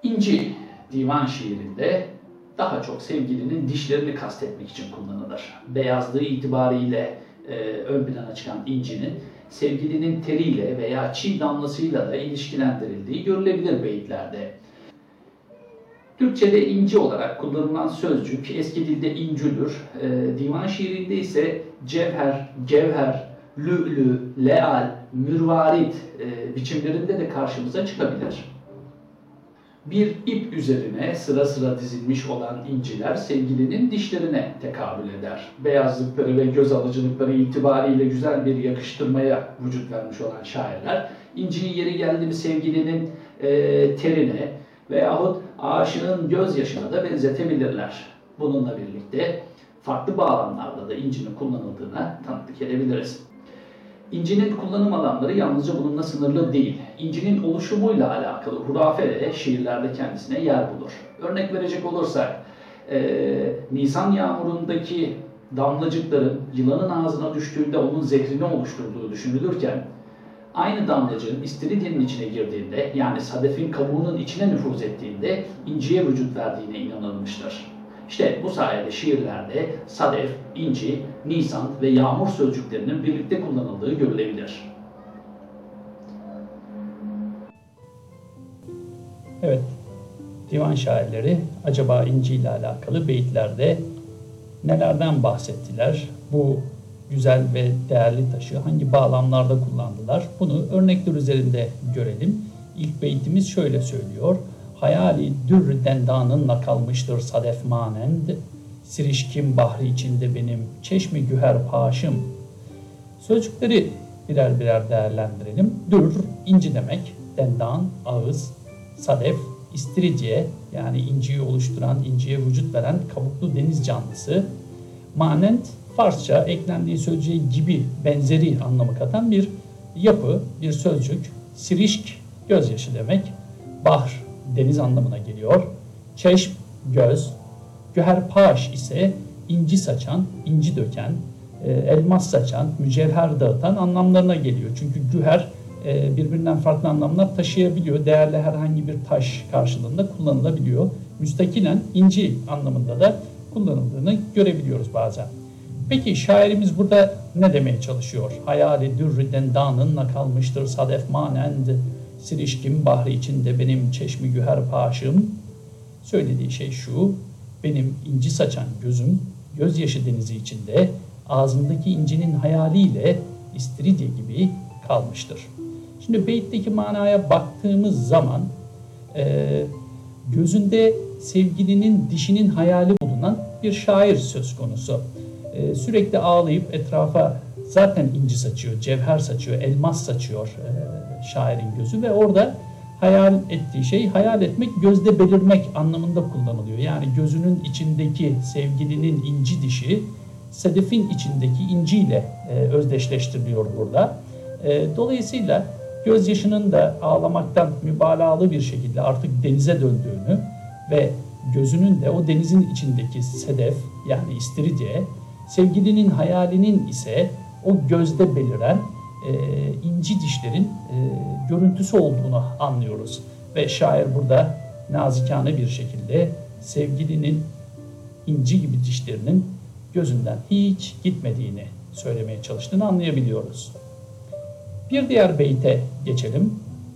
İnci divan şiirinde daha çok sevgilinin dişlerini kastetmek için kullanılır. Beyazlığı itibariyle ön plana çıkan incinin sevgilinin teriyle veya çiğ damlasıyla da ilişkilendirildiği görülebilir beyitlerde. Türkçe'de inci olarak kullanılan sözcük eski dilde incüdür. Divan şiirinde ise cevher, gevher, lü'lü, leal, mürvarit biçimlerinde de karşımıza çıkabilir. Bir ip üzerine sıra sıra dizilmiş olan inciler sevgilinin dişlerine tekabül eder. Beyazlıkları ve göz alıcılıkları itibariyle güzel bir yakıştırmaya vücut vermiş olan şairler, inciyi yeri geldi mi sevgilinin terine veyahut aşığın gözyaşına da benzetebilirler. Bununla birlikte farklı bağlamlarda da incinin kullanıldığına tanıklık edebiliriz. İncinin kullanım alanları yalnızca bununla sınırlı değil. İncinin oluşumuyla alakalı hurafe de şiirlerde kendisine yer bulur. Örnek verecek olursak, Nisan yağmurundaki damlacıkların yılanın ağzına düştüğünde onun zehrini oluşturduğu düşünülürken, aynı damlacığın istiridyenin içine girdiğinde, yani sadefin kabuğunun içine nüfuz ettiğinde inciye vücut verdiğine inanılmıştır. İşte bu sayede şiirlerde sadef, inci, nisan ve yağmur sözcüklerinin birlikte kullanıldığı görülebilir. Evet, divan şairleri acaba inci ile alakalı beyitlerde nelerden bahsettiler? Bu güzel ve değerli taşı hangi bağlamlarda kullandılar? Bunu örnekler üzerinde görelim. İlk beytimiz şöyle söylüyor. Hayali dürr dendanınla kalmıştır sadef manend, sirişkim bahri içinde benim çeşmi güher paşım. Sözcükleri birer birer değerlendirelim. Dürr, inci demek, dendan, ağız, sadef, istiridye, yani inciyi oluşturan, inciye vücut veren kabuklu deniz canlısı, manend, Farsça eklendiği sözcüğe gibi, benzeri anlamı katan bir yapı, bir sözcük. Sirişk, gözyaşı demek, bahr, deniz anlamına geliyor. Çeşm, göz. Güherpaş ise inci saçan, inci döken, elmas saçan, mücevher dağıtan anlamlarına geliyor. Çünkü güher birbirinden farklı anlamlar taşıyabiliyor. Değerli herhangi bir taş karşılığında kullanılabiliyor. Müstakilen inci anlamında da kullanıldığını görebiliyoruz bazen. Peki şairimiz burada ne demeye çalışıyor? Hayali dürrü dendanınla kalmıştır sadef manend, sirişkim bahri içinde benim çeşmi güher paşım. Söylediği şey şu: benim inci saçan gözüm gözyaşı denizi içinde ağzımdaki incinin hayaliyle istiridye gibi kalmıştır. Şimdi beytteki manaya baktığımız zaman gözünde sevgilinin dişinin hayali bulunan bir şair söz konusu. Sürekli ağlayıp etrafa zaten inci saçıyor, cevher saçıyor, elmas saçıyor şairin gözü ve orada hayal ettiği şey, hayal etmek, gözde belirmek anlamında kullanılıyor. Yani gözünün içindeki sevgilinin inci dişi, sedefin içindeki inciyle özdeşleştiriliyor burada. Dolayısıyla gözyaşının da ağlamaktan mübalağalı bir şekilde artık denize döndüğünü ve gözünün de o denizin içindeki sedef, yani istiridye, sevgilinin hayalinin ise o gözde beliren inci dişlerin görüntüsü olduğunu anlıyoruz. Ve şair burada nazikane bir şekilde sevgilinin inci gibi dişlerinin gözünden hiç gitmediğini söylemeye çalıştığını anlayabiliyoruz. Bir diğer beyte geçelim.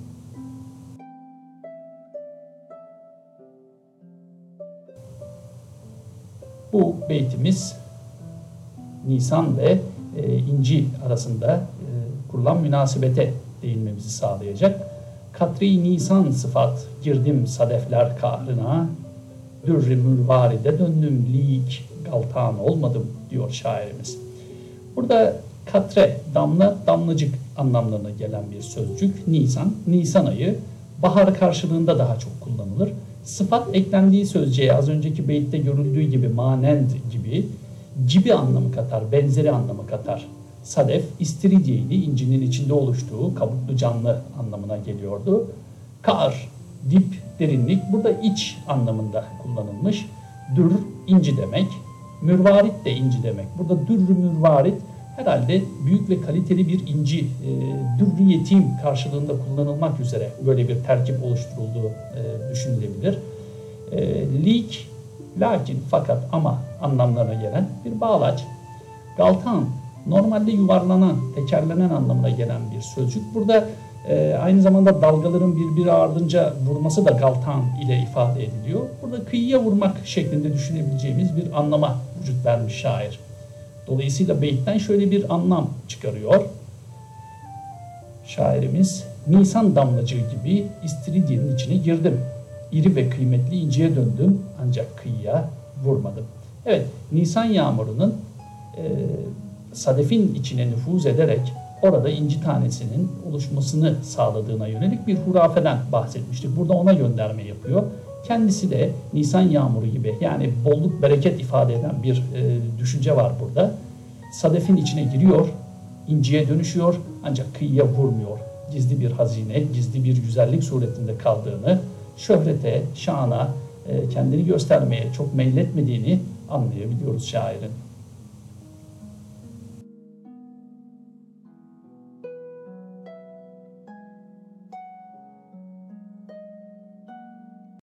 Bu beytimiz Nisan ve inci arasında kurulan münasebete değinmemizi sağlayacak. Katri Nisan sıfat girdim sadefler kahrına, dürr-i mürvaride döndüm lik galtan olmadım diyor şairimiz. Burada katre, damla, damlacık anlamlarına gelen bir sözcük. Nisan, Nisan ayı bahar karşılığında daha çok kullanılır. Sıfat eklendiği sözcüğe az önceki beytte görüldüğü gibi manend gibi anlamı katar, benzeri anlamı katar. Sadef, istiridyeydi, incinin içinde oluştuğu kabuklu canlı anlamına geliyordu. Kar, dip, derinlik, burada iç anlamında kullanılmış. Dür, inci demek. Mürvarit de inci demek. Burada dürr-ü mürvarit, herhalde büyük ve kaliteli bir inci, dürrü yetim karşılığında kullanılmak üzere böyle bir terkip oluşturulduğu düşünülebilir. Lik, lakin, fakat, ama anlamlarına gelen bir bağlaç. Galtan, normalde yuvarlanan, tekerlenen anlamına gelen bir sözcük. Burada aynı zamanda dalgaların birbiri ardınca vurması da galtan ile ifade ediliyor. Burada kıyıya vurmak şeklinde düşünebileceğimiz bir anlama vücut vermiş şair. Dolayısıyla beyitten şöyle bir anlam çıkarıyor şairimiz: Nisan damlacığı gibi istiridyenin içine girdim. İri ve kıymetli inciye döndüm ancak kıyıya vurmadım. Evet, Nisan yağmurunun sadefin içine nüfuz ederek orada inci tanesinin oluşmasını sağladığına yönelik bir hurafeden bahsetmiştik. Burada ona gönderme yapıyor. Kendisi de Nisan yağmuru gibi, yani bolluk bereket ifade eden bir düşünce var burada. Sadefin içine giriyor, inciye dönüşüyor ancak kıyıya vurmuyor. Gizli bir hazine, gizli bir güzellik suretinde kaldığını, şöhrete, şana, kendini göstermeye çok meyletmediğini anlayabiliyoruz şairin.